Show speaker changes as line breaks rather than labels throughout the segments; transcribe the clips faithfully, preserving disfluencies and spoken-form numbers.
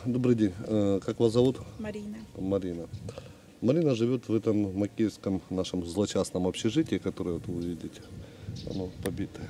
Добрый день. Э, Как вас зовут?
Марина.
Марина. Марина живет в этом макеевском нашем злочастном общежитии, которое вот вы видите. Оно побитое.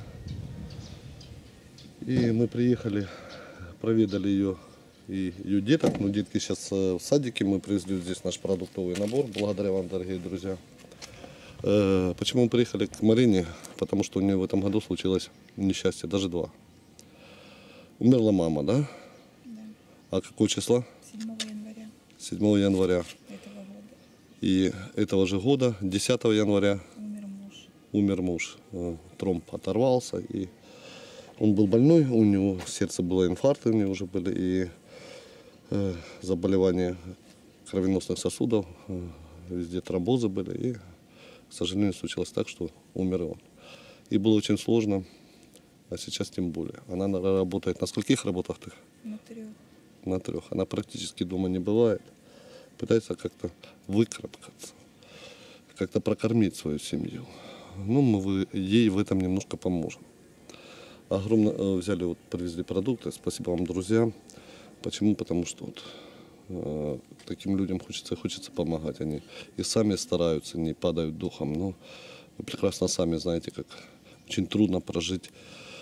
И мы приехали, проведали ее и ее деток. Ну, детки сейчас в садике. Мы привезли здесь наш продуктовый набор. Благодаря вам, дорогие друзья. Э, Почему мы приехали к Марине? Потому что у нее в этом году случилось несчастье, даже два. Умерла мама, да?
Да.
А какого числа?
седьмого января
седьмого января.
этого года
И этого же года, десятого января,
умер муж.
умер муж. Э, Тромб оторвался, и он был больной, у него сердце было, инфаркты у него уже были, и э, заболевания кровеносных сосудов, э, везде тромбозы были, и, к сожалению, случилось так, что умер он. И было очень сложно, а сейчас тем более. Она наверное, работает на скольких работах ты?
На трех.
На трех. Она практически дома не бывает. Пытается как-то выкарабкаться, как-то прокормить свою семью. Ну, мы вы- ей в этом немножко поможем. Огромно э, взяли, вот, привезли продукты. Спасибо вам, друзья. Почему? Потому что вот, э, таким людям хочется, хочется помогать. Они и сами стараются, не падают духом. Но вы прекрасно сами знаете, как очень трудно прожить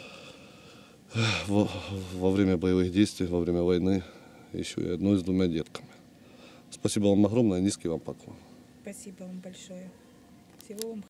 во, во время боевых действий, во время войны, еще и одной с двумя детками. Спасибо вам огромное, низкий вам поклон.
Спасибо вам большое. Всего вам